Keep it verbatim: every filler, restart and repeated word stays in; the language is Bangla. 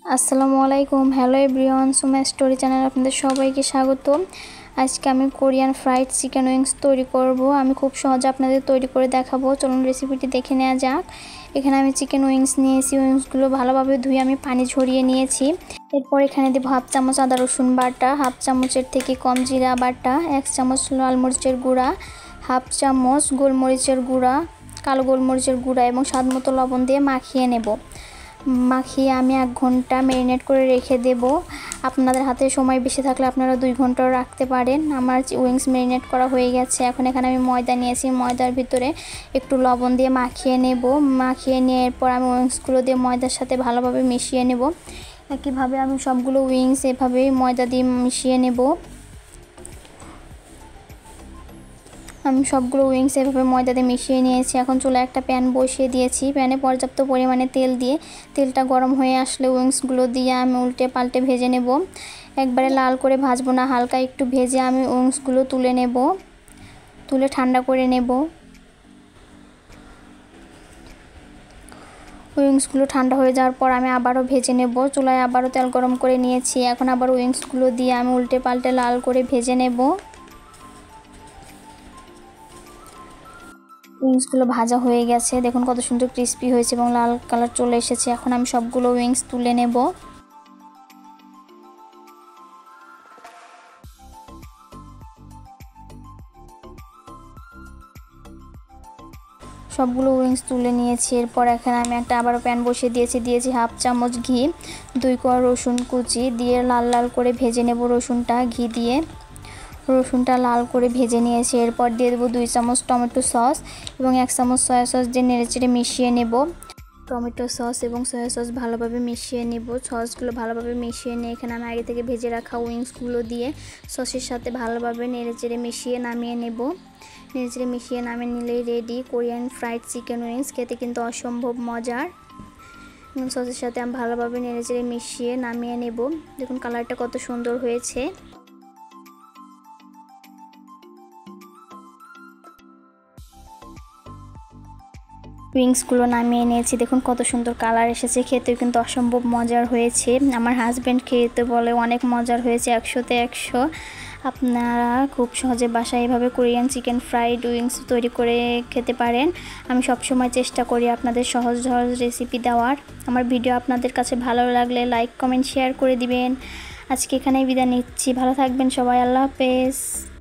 আসসালামু আলাইকুম। Hello everyone, Suma story channel আপনাদের সবাইকে স্বাগত। আজকে আমি কোরিয়ান ফ্রাইড চিকেন উইংস তৈরি করব। আমি খুব সহজে আপনাদের তৈরি করে দেখাবো। চলুন রেসিপিটি দেখে নেওয়া যাক। এখানে আমি চিকেন উইংস নিয়েছি। উইংসগুলো ভালোভাবে ধুয়ে আমি পানি ঝরিয়ে নিয়েছি। এরপর এখানে দেবো হাফ চামচ আদা রসুন বাটা, হাফ চামচের থেকে কম জিরা বাটা, এক চামচ লাল মরিচের গুঁড়া, হাফ চামচ গোলমরিচের গুঁড়া, কালো গোলমরিচের গুঁড়া এবং স্বাদ মতো লবণ দিয়ে মাখিয়ে নেব। মাখিয়ে আমি এক ঘন্টা ম্যারিনেট করে রেখে দেব। আপনাদের হাতে সময় বেশি থাকলে আপনারা দুই ঘন্টাও রাখতে পারেন। আমার উইংস ম্যারিনেট করা হয়ে গেছে। এখন এখানে আমি ময়দা নিয়েছি। ময়দার ভিতরে একটু লবণ দিয়ে মাখিয়ে নেব। মাখিয়ে নিয়ে এরপর আমি উইংসগুলো দিয়ে ময়দার সাথে ভালোভাবে মিশিয়ে নেব। একইভাবে আমি সবগুলো উইংস এভাবেই ময়দা দিয়ে মিশিয়ে নেব। আমি সবগুলো উইংস এভাবে ময়দা দিয়ে মিশিয়ে নিয়েছি। এখন চুলায় একটা প্যান বসিয়ে দিয়েছি। প্যানে পর্যাপ্ত পরিমাণে তেল দিয়ে তেলটা গরম হয়ে আসলে উইংসগুলো দিয়ে আমি উল্টে পাল্টে ভেজে নেব। একবারে লাল করে ভাজবো না, হালকা একটু ভেজে আমি উইংসগুলো তুলে নেব, তুলে ঠান্ডা করে নেব। উইংসগুলো ঠান্ডা হয়ে যাওয়ার পর আমি আবারও ভেজে নেব। চুলায় আবারও তেল গরম করে নিয়েছি। এখন আবার উইংসগুলো দিয়ে আমি উল্টে পাল্টে লাল করে ভেজে নেব। উইংসগুলো ভাজা হয়ে গেছে। দেখুন কত সুন্দর ক্রিস্পি হয়েছে এবং লাল কালার চলে এসেছে। এখন আমি সবগুলো উইংস তুলে নেব। সবগুলো উইংস তুলে নিয়েছি। এরপর এখানে আমি একটা আবারও প্যান বসিয়ে দিয়েছি। দিয়েছি হাফ চামচ ঘি, দুই কোয়া রসুন কুচি দিয়ে লাল লাল করে ভেজে নেব। রসুনটা ঘি দিয়ে রসুনটা লাল করে ভেজে নিয়েছি। এরপর দিয়ে দেবো দুই চামচ টমেটো সস এবং এক চামচ সয়া সস দিয়ে নেড়েচেড়ে মিশিয়ে নেব। টমেটো সস এবং সয়া সস ভালোভাবে মিশিয়ে নেব। সসগুলো ভালোভাবে মিশিয়ে নিয়ে এখানে আমি আগে থেকে ভেজে রাখা উইংসগুলো দিয়ে সসের সাথে ভালোভাবে নেড়েচেড়ে মিশিয়ে নামিয়ে নেব। নেড়েচেড়ে মিশিয়ে নামিয়ে নিলেই ready Korean fried chicken wings. খেতে কিন্তু অসম্ভব মজার। সসের সাথে আমি ভালোভাবে নেড়েচেড়ে মিশিয়ে নামিয়ে নেব। দেখুন কালারটা কত সুন্দর হয়েছে। উইংসগুলো নামিয়ে নিয়েছি। দেখুন কত সুন্দর কালার এসেছে। খেতেও কিন্তু অসম্ভব মজার হয়েছে। আমার হাজব্যান্ড খেতে বলে অনেক মজার হয়েছে, একশোতে একশো। আপনারা খুব সহজে বাসায় এভাবে কোরিয়ান চিকেন ফ্রাইড উইংস তৈরি করে খেতে পারেন। আমি সবসময় চেষ্টা করি আপনাদের সহজ সহজ রেসিপি দেওয়ার। আমার ভিডিও আপনাদের কাছে ভালো লাগলে লাইক কমেন্ট শেয়ার করে দিবেন। আজকে এখানেই বিদায় নিচ্ছি। ভালো থাকবেন সবাই। আল্লাহ হাফেজ।